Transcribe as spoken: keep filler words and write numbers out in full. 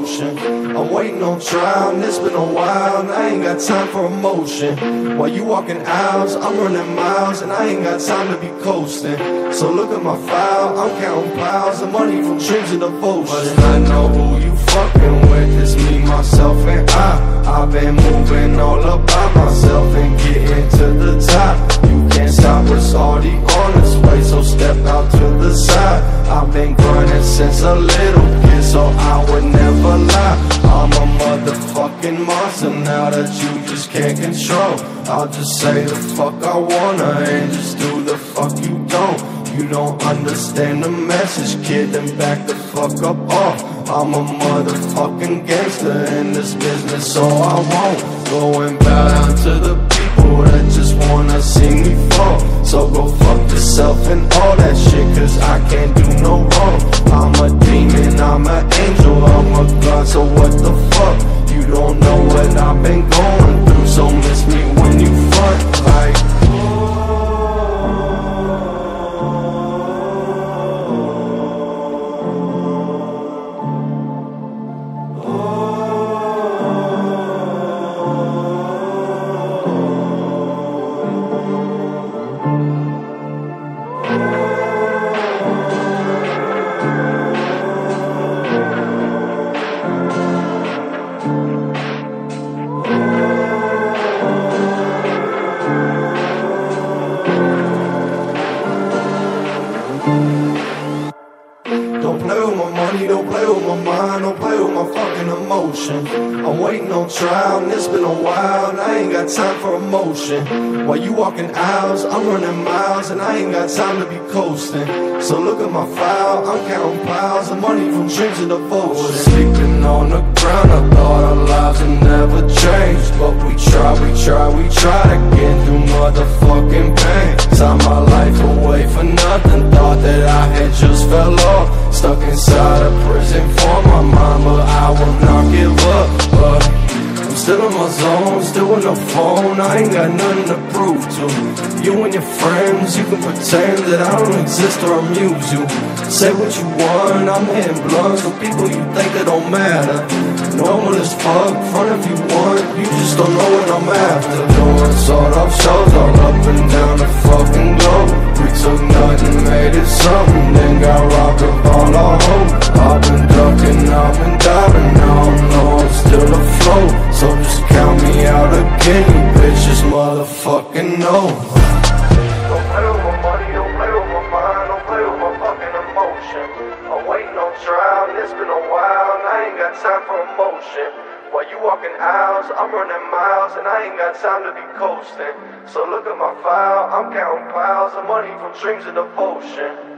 motion. I'm waiting on trial, and it's been a while, and I ain't got time for emotion. While you walking aisles, I'm running miles, and I ain't got time to be coasting. So look at my file, I'm counting piles of money from dreams and devotion. But I know who you fucking with, it's me, myself, and I. I've been moving all about myself and getting to the top. You can't stop us, already on this way, so step out to the side. I've been grinding since a little kid, so I would never lie. I'm a motherfucking monster now that you just can't control. I'll just say the fuck I wanna and just do the fuck you don't. You don't understand the message, kid, then back the fuck up off. I'm a motherfucking gangster in this business, so I won't go and bow down to the people that just wanna see me fall. So go fuck yourself and all that shit, cause I can't do no wrong. I'm a demon, I'm an angel, I'm a god, so what the fuck? You don't know what I've been going through, so miss me when you fuck like. Don't play with my money, don't play with my mind, don't play with my fucking emotion. I'm waiting on trial, and it's been a while, and I ain't got time for emotion. While you walking aisles, I'm running miles, and I ain't got time to be coasting. So look at my file, I'm counting piles of money from dreams and devotion. Sleeping on the ground, I thought our lives would never change, but we try, we try, we try to get through motherfucking pain. Time my life away for nothing, thought that I had just fell off. Stuck inside a prison for my mind, but I will not give up. But I'm still in my zone, still on the phone, I ain't got nothing to prove to. You and your friends, you can pretend that I don't exist or amuse you. Say what you want, I'm hitting blunts with people you think that don't matter. Normal as fuck, front if you want, you just don't know what I'm after. Doing sort of shows all up and down the fucking globe. We took nothing, made it something, then got rocked up all our hope. I've been ducking, I've been diving, now I know I'm still afloat. So just count me out again, you bitches motherfucking know. Don't play with my money, don't play with my mind, don't play with my fucking emotion. I'm waiting on trial, and it's been a while, and I ain't got time for emotion. While you walking aisles, I'm running miles, and I ain't got time to be coasting. So look at my file, I'm counting piles of money from dreams and devotion.